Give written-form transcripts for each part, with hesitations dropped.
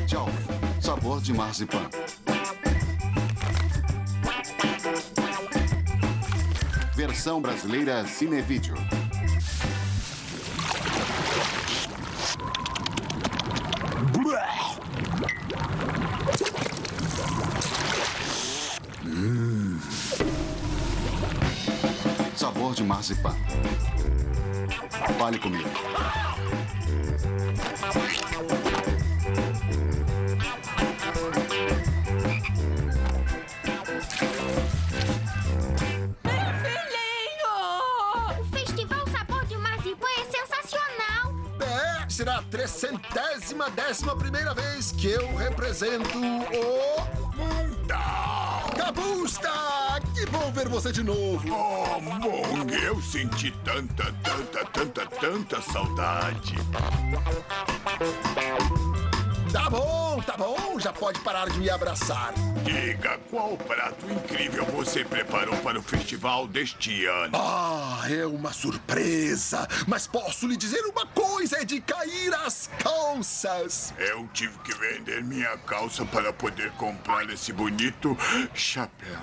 Jolly, sabor de marzipan. Versão brasileira Cinevídeo. Sabor de marzipan. Fale comigo. Será a 310ª vez que eu represento o Mundal. Cabusta! Que bom ver você de novo. Oh, Mung, eu senti tanta saudade. Tá bom, já pode parar de me abraçar. Diga, qual prato incrível você preparou para o festival deste ano? Ah, é uma surpresa. Mas posso lhe dizer uma coisa, é de cair as calças. Eu tive que vender minha calça para poder comprar esse bonito chapéu.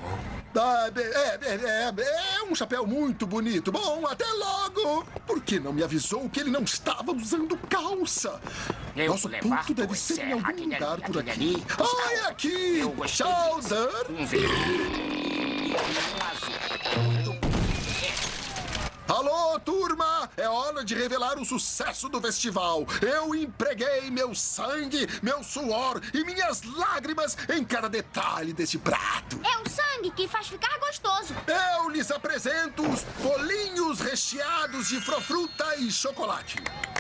É um chapéu muito bonito. Bom, até logo. Por que não me avisou que ele não estava usando calça? Nosso ponto deve ser em algum lugar por aqui. Ah, é aqui! Chowder! Alô, turma! É hora de revelar o sucesso do festival. Eu empreguei meu sangue, meu suor e minhas lágrimas em cada detalhe desse prato. É o sangue que faz ficar gostoso. Eu lhes apresento os bolinhos recheados de frofruta e chocolate.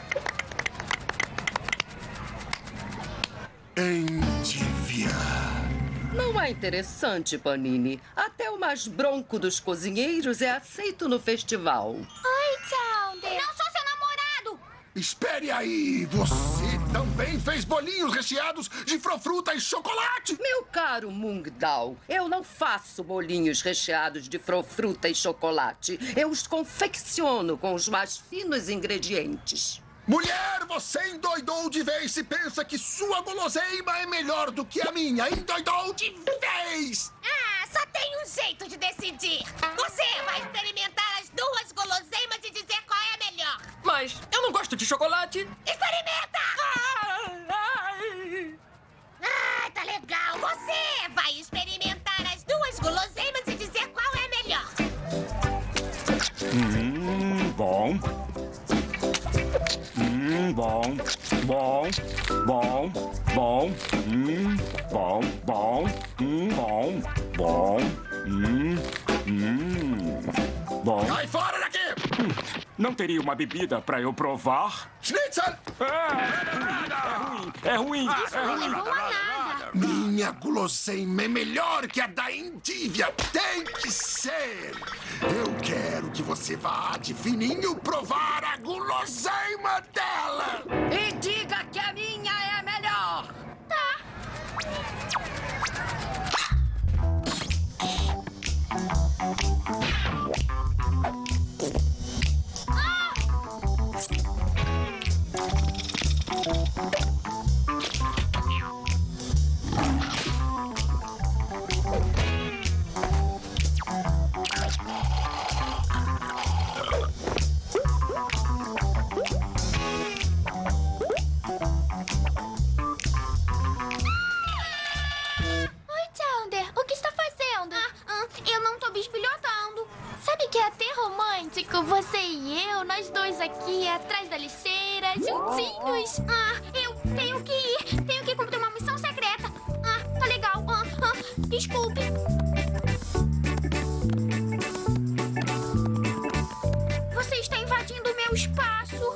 Endívia. Não é interessante, Panini? Até o mais bronco dos cozinheiros é aceito no festival. Oi, Chowder. Não sou seu namorado. Espere aí, você também fez bolinhos recheados de frofruta e chocolate? Meu caro Mungdal, eu não faço bolinhos recheados de frofruta e chocolate. Eu os confecciono com os mais finos ingredientes. Mulher, você endoidou de vez se pensa que sua guloseima é melhor do que a minha. Endoidou de vez! Ah, só tem um jeito de decidir. Você vai experimentar as duas guloseimas e dizer qual é a melhor. Mas eu não gosto de chocolate. Experimenta! Ah, tá legal. Você vai experimentar as duas guloseimas e dizer qual é a melhor. Bom. Bom. Bom. Bom. Bom. Bom. Bom. Bom. Bom. Bom. Sai fora daqui! Não teria uma bebida para eu provar? Schnitzel! É ruim. Isso não levou a nada. Minha guloseima é melhor que a da Endívia. Tem que ser. Eu quero que você vá de fininho provar a guloseima dela. E diga que a minha é a melhor. Oi, Chowder. O que está fazendo? Eu não tô bisbilhotando. Sabe que é até romântico? Você e eu, nós dois aqui atrás da lixeira, juntinhos. Eu tenho que ir. Tenho que cumprir uma missão secreta. Tá legal. Desculpe. Você está invadindo o meu espaço.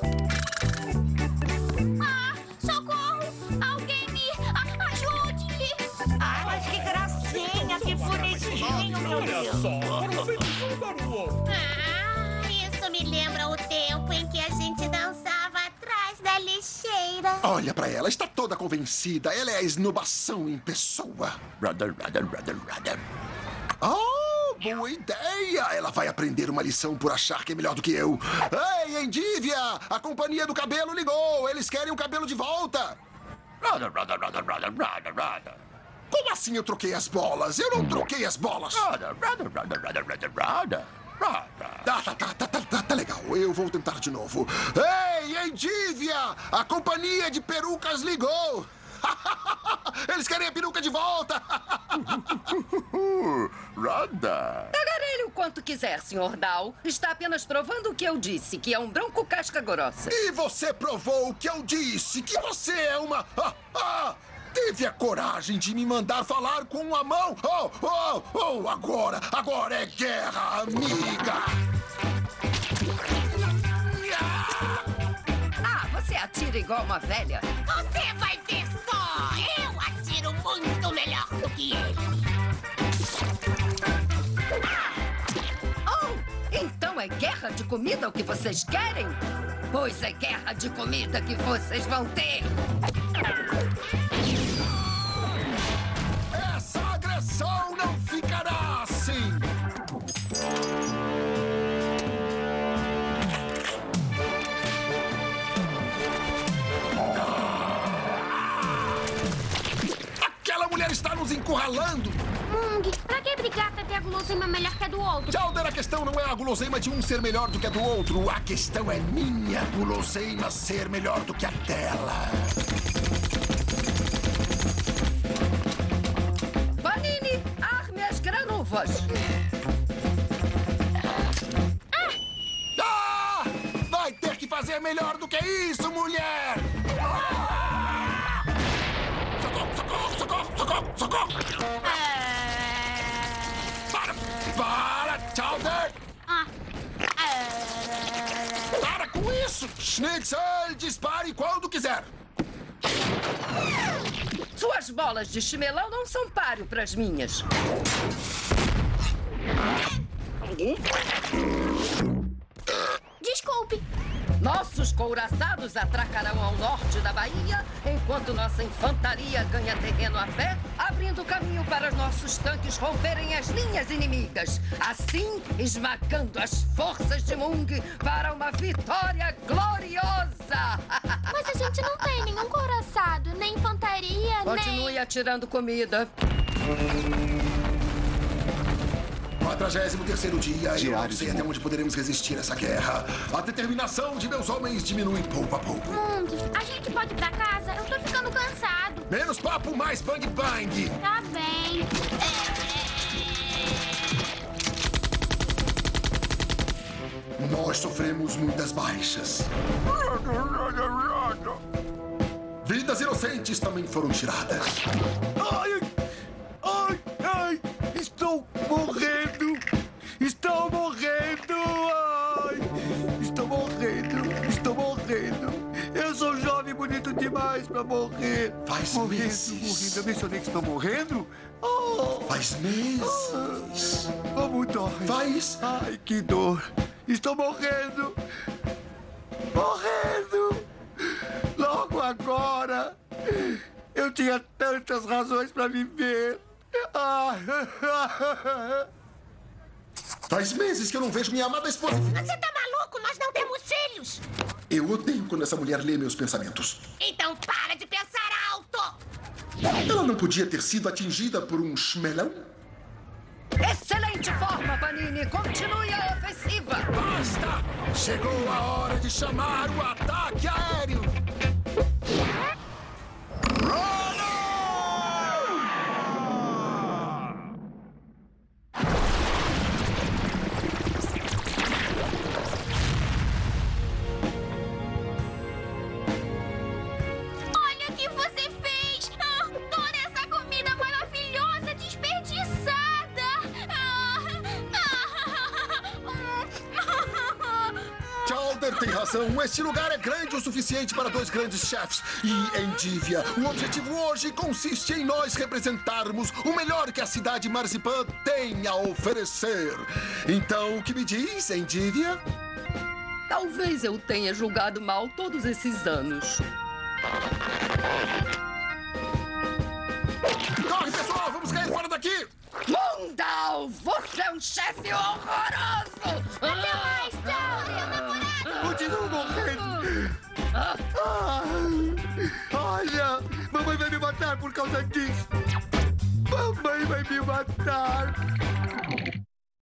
Socorro! Alguém me ajude! Mas que gracinha, que bonitinho, meu Deus. Isso me lembra o tempo em que a gente dançava atrás da lixeira. Olha pra ela, está toda convencida. Ela é a esnobação em pessoa. Rudder. Oh, boa ideia! Ela vai aprender uma lição por achar que é melhor do que eu. Ei, Endívia! A companhia do cabelo ligou! Eles querem o cabelo de volta! Como assim eu troquei as bolas? Eu não troquei as bolas. Tá legal. Eu vou tentar de novo. Ei, Endívia! A companhia de perucas ligou. Eles querem a peruca de volta. Rada. Tagarele o quanto quiser, Sr. Dow. Está apenas provando o que eu disse, que é um bronco casca grossa. E você provou o que eu disse, que você é uma... Teve a coragem de me mandar falar com a mão. Agora é guerra, amiga. Você atira igual uma velha. Você vai ver só! Eu atiro muito melhor do que ele. Então é guerra de comida o que vocês querem? Pois é guerra de comida que vocês vão ter. Essa agressão não ficará assim. Aquela mulher está nos encurralando. Mung, pra que brigar pra ter a guloseima melhor que a do outro? Chowder, a questão não é a guloseima de um ser melhor do que a do outro. A questão é minha guloseima ser melhor do que a dela. Panini, arme as granuvas. Vai ter que fazer melhor do que isso, mulher! Socorro! Para, Chowder! Para com isso! Schnitzel, dispare quando quiser. Suas bolas de chimelão não são páreo para as minhas. Desculpe. Nossos couraçados atracarão ao norte da Bahia, enquanto nossa infantaria ganha terreno a pé, abrindo caminho para nossos tanques romperem as linhas inimigas. Assim, esmagando as forças de Mung para uma vitória gloriosa. Mas a gente não tem nenhum couraçado, nem infantaria, Continue atirando comida. 43º dia, eu não Diário sei de até Mung. onde poderemos resistir essa guerra. A determinação de meus homens diminui pouco a pouco. Mung, a gente pode ir pra casa? Eu tô ficando cansado. Menos papo, mais bang bang. Tá bem. Nós sofremos muitas baixas. Vidas inocentes também foram tiradas. Ai! Estou morrendo! Estou morrendo! Ai! Estou morrendo! Eu sou jovem e bonito demais pra morrer! Morrendo! Eu mencionei que estou morrendo? Faz meses. Como dói! Faz. Ai, que dor! Estou morrendo! Logo agora! Eu tinha tantas razões pra viver! Faz meses que eu não vejo minha amada esposa. Você tá maluco? Nós não temos filhos. Eu odeio quando essa mulher lê meus pensamentos. Então para de pensar alto. Ela não podia ter sido atingida por um chimelão? Excelente forma, Panini. Continue a ofensiva. Basta! Chegou a hora de chamar o ataque aéreo. Olha o que você fez! Toda essa comida maravilhosa desperdiçada! Chowder tem razão. Este lugar é grande o suficiente para 2 grandes chefes. E, Endívia, o objetivo hoje consiste em nós representarmos o melhor que a cidade Marzipan tem a oferecer. Então, o que me diz, Endívia? Talvez eu tenha julgado mal todos esses anos. Corre, pessoal! Vamos cair fora daqui! Mundal, você é um chefe horroroso! Até mais, Chowder! Continuo morrendo! Olha, matar por causa disso. Mamãe vai me matar.